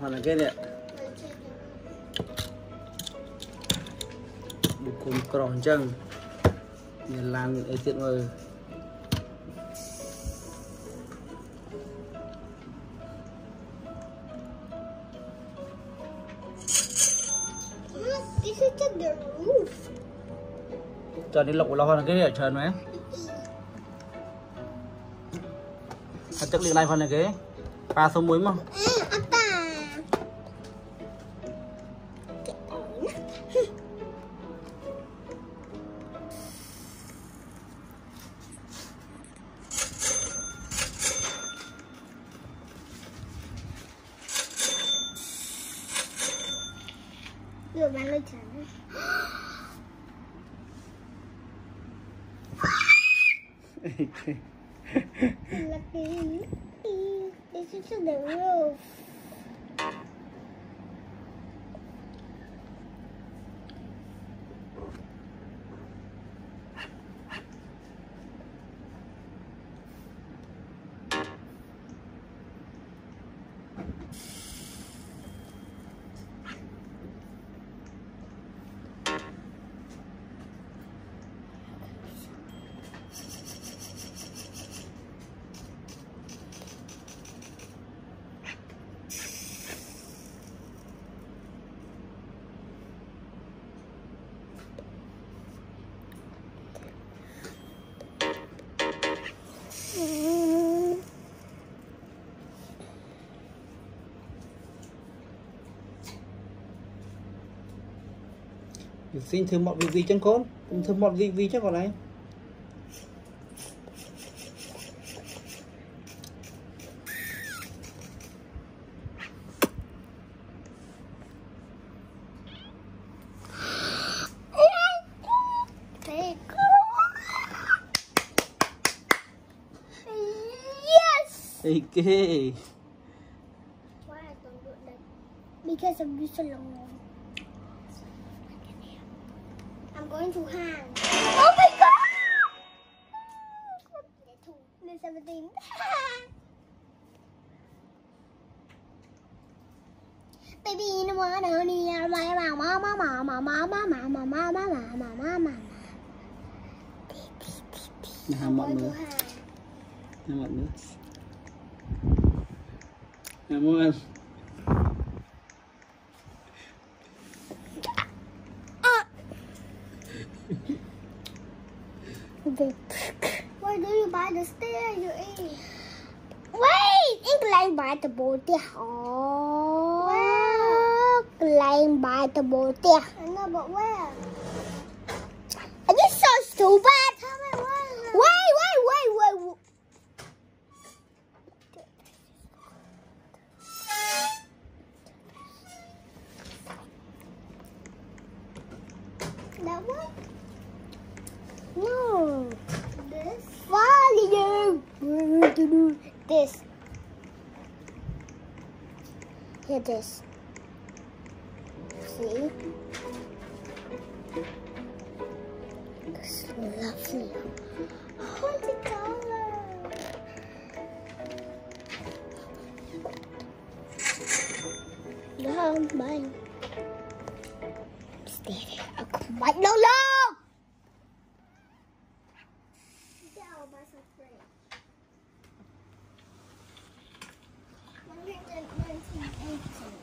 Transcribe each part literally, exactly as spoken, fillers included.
mana cái nè bukan keroncong nyelang etit mơ This is just the roof. cho đi lọc lo cái này trơn mà hạt chất liền lại phần này cái ba số muối mà Đưa bạn lên trắng. Lucky. This is the roof. xin thử mọi vị vị chân con thử mọi vị vị chắc còn này okay. Why I don't do that? Because of you so long. I'm going to hang. Oh my god! There's seventeen. Baby, no more, no need, my mama, mama, mama, mama, mama, mama, mama, mama. I'm going to hang. I'm going to Cảm ơn. Why do you buy the stair you eat? Wait! It's like buy the boat. Oh. Where? Like buy the boat. I know, but where? Are you so stupid? Tell me where. Wait, wait, wait, wait. That one? No. This? Follow you. This. Here, this. See? This is lovely. What's the color? No, mine. Stay there. I'll come right. No, no! I'll buy some spray. one hundred nineteen eighteen.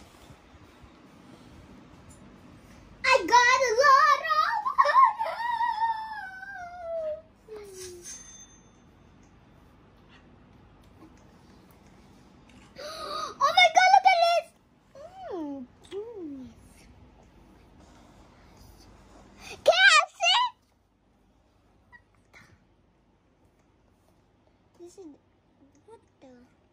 I got a lot of money! Oh my god, look at this! Mm, mm. K F C? This is what the